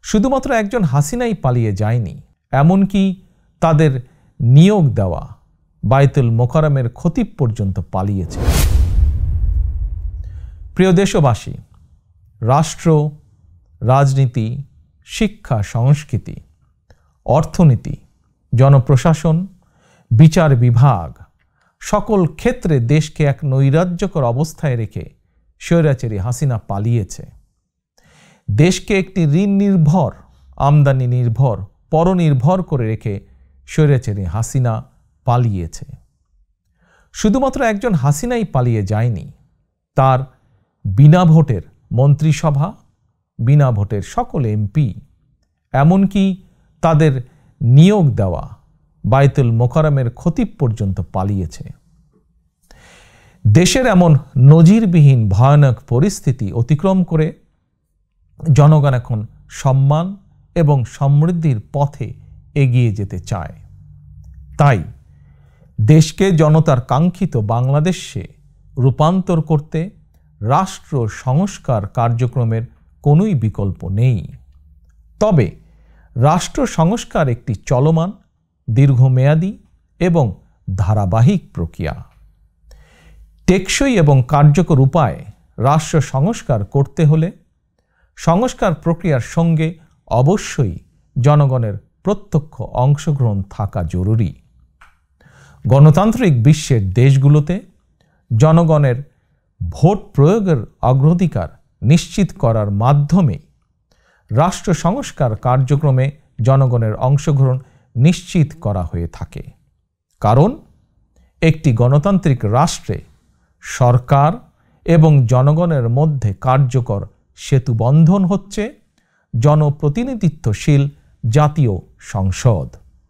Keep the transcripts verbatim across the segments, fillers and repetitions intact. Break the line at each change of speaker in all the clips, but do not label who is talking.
শুধুমাত্র একজন হাসিনাই পালিয়ে যায়নি, এমনকি তাদের নিয়োগ দেওয়া বায়তুল মোকাররমের খতিব পর্যন্ত পালিয়েছে। প্রিয় দেশবাসী, রাষ্ট্র, রাজনীতি, শিক্ষা, সংস্কৃতি, অর্থনীতি, জনপ্রশাসন, বিচার বিভাগ সকল ক্ষেত্রে দেশকে এক নৈরাজ্যকর অবস্থায় রেখে স্বৈরাচারী হাসিনা পালিয়েছে। দেশকে একটি ঋণ নির্ভর, আমদানি নির্ভর, পরনির্ভর করে রেখে স্বৈরাচারী হাসিনা পালিয়েছে। শুধুমাত্র একজন হাসিনাই পালিয়ে যায়নি, তার বিনা ভোটের মন্ত্রিসভা, বিনা ভোটের সকল এমপি, এমনকি তাদের নিয়োগ দেওয়া বায়তুল মোকাররমের খতিব পর্যন্ত পালিয়েছে। দেশের এমন নজিরবিহীন ভয়ানক পরিস্থিতি অতিক্রম করে জনগণ এখন সম্মান এবং সমৃদ্ধির পথে এগিয়ে যেতে চায়। তাই দেশকে জনতার কাঙ্ক্ষিত বাংলাদেশে রূপান্তর করতে রাষ্ট্র সংস্কার কার্যক্রমের কোনোই বিকল্প নেই। তবে রাষ্ট্র সংস্কার একটি চলমান, দীর্ঘমেয়াদী এবং ধারাবাহিক প্রক্রিয়া। টেকসই এবং কার্যকর উপায়ে রাষ্ট্র সংস্কার করতে হলে সংস্কার প্রক্রিয়ার সঙ্গে অবশ্যই জনগণের প্রত্যক্ষ অংশগ্রহণ থাকা জরুরি। গণতান্ত্রিক বিশ্বের দেশগুলোতে জনগণের ভোট প্রয়োগের অগ্রাধিকার নিশ্চিত করার মাধ্যমে রাষ্ট্র সংস্কার কার্যক্রমে জনগণের অংশগ্রহণ নিশ্চিত করা হয়ে থাকে। কারণ একটি গণতান্ত্রিক রাষ্ট্রে সরকার এবং জনগণের মধ্যে কার্যকর সেতুবন্ধন হচ্ছে জনপ্রতিনিধিত্বশীল জাতীয় সংসদ।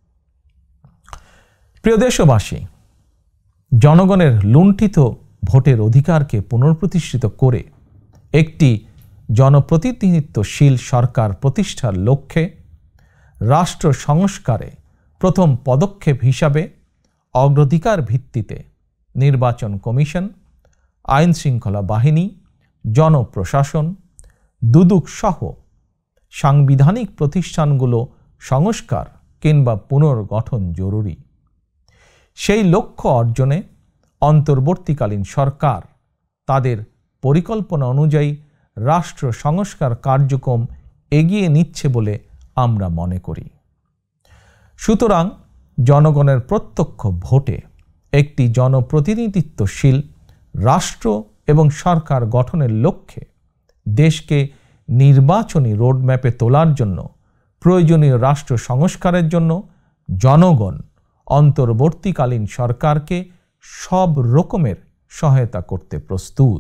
প্রিয় দেশবাসী, জনগণের লুণ্ঠিত ভোটের অধিকারকে পুনঃপ্রতিষ্ঠিত করে একটি জনপ্রতিনিধিত্বশীল সরকার প্রতিষ্ঠার লক্ষ্যে রাষ্ট্র সংস্কারে প্রথম পদক্ষেপ হিসাবে অগ্রাধিকার ভিত্তিতে নির্বাচন কমিশন, আইন শৃঙ্খলা বাহিনী, জনপ্রশাসন, দুদক সহ সাংবিধানিক প্রতিষ্ঠানগুলো সংস্কার কিংবা পুনর্গঠন জরুরি। সেই লক্ষ্য অর্জনে অন্তর্বর্তীকালীন সরকার তাদের পরিকল্পনা অনুযায়ী রাষ্ট্র সংস্কার কার্যক্রম এগিয়ে নিচ্ছে বলে আমরা মনে করি। সুতরাং জনগণের প্রত্যক্ষ ভোটে একটি জনপ্রতিনিধিত্বশীল রাষ্ট্র এবং সরকার গঠনের লক্ষ্যে দেশকে নির্বাচনী রোডম্যাপে তোলার জন্য প্রয়োজনীয় রাষ্ট্র সংস্কারের জন্য জনগণ অন্তর্বর্তীকালীন সরকারকে সব রকমের সহায়তা করতে প্রস্তুত।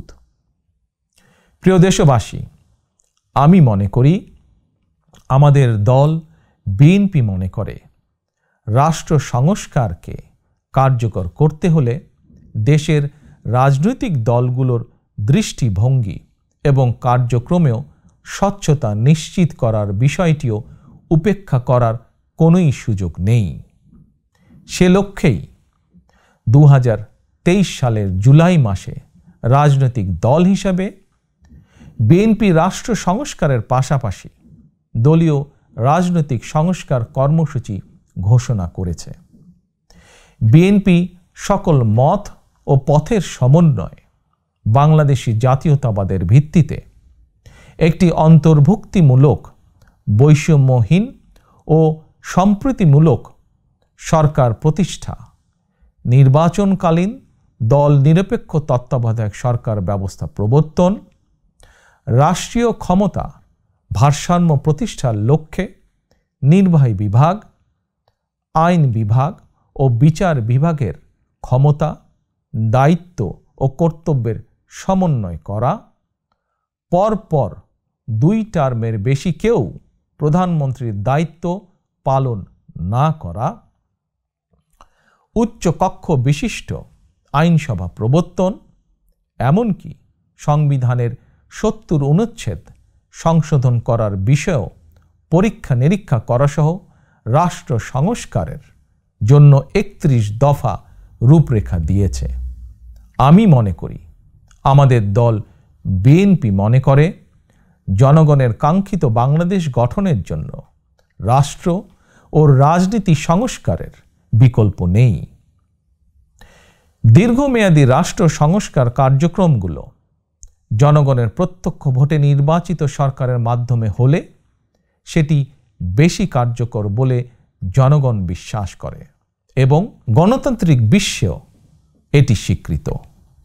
প্রিয় দেশবাসী, আমি মনে করি, আমাদের দল বিএনপি মনে করে, রাষ্ট্র সংস্কারকে কার্যকর করতে হলে দেশের রাজনৈতিক দলগুলোর দৃষ্টিভঙ্গি এবং কার্যক্রমেও স্বচ্ছতা নিশ্চিত করার বিষয়টিও উপেক্ষা করার কোনোই সুযোগ নেই। সে লক্ষ্যেই দু হাজার তেইশ সালের জুলাই মাসে রাজনৈতিক দল হিসাবে বিএনপি রাষ্ট্র সংস্কারের পাশাপাশি দলীয় রাজনৈতিক সংস্কার কর্মসূচি ঘোষণা করেছে। বিএনপি সকল মত ও পথের সমন্বয়ে বাংলাদেশি জাতীয়তাবাদের ভিত্তিতে একটি অন্তর্ভুক্তিমূলক, বৈষম্যহীন ও সম্প্রীতিমূলক সরকার প্রতিষ্ঠা, নির্বাচনকালীন দল নিরপেক্ষ তত্ত্বাবধায়ক সরকার ব্যবস্থা প্রবর্তন, রাষ্ট্রীয় ক্ষমতা ভারসাম্য প্রতিষ্ঠার লক্ষ্যে নির্বাহী বিভাগ, আইন বিভাগ ও বিচার বিভাগের ক্ষমতা, দায়িত্ব ও কর্তব্যের সমন্বয় করা, পরপর দুই টার্মের বেশি কেউ প্রধানমন্ত্রীর দায়িত্ব পালন না করা, উচ্চকক্ষ বিশিষ্ট আইনসভা প্রবর্তন, এমনকি সংবিধানের সত্তর অনুচ্ছেদ সংশোধন করার বিষয়েও পরীক্ষা নিরীক্ষা করাসহ রাষ্ট্র সংস্কারের জন্য একত্রিশ দফা রূপরেখা দিয়েছে। আমি মনে করি, আমাদের দল বিএনপি মনে করে, জনগণের কাঙ্ক্ষিত বাংলাদেশ গঠনের জন্য রাষ্ট্র ও রাজনীতি সংস্কারের বিকল্প নেই। দীর্ঘমেয়াদী রাষ্ট্র সংস্কার কার্যক্রমগুলো জনগণের প্রত্যক্ষ ভোটে নির্বাচিত সরকারের মাধ্যমে হলে সেটি বেশি কার্যকর বলে জনগণ বিশ্বাস করে এবং গণতান্ত্রিক বিশ্বেও এটি স্বীকৃত।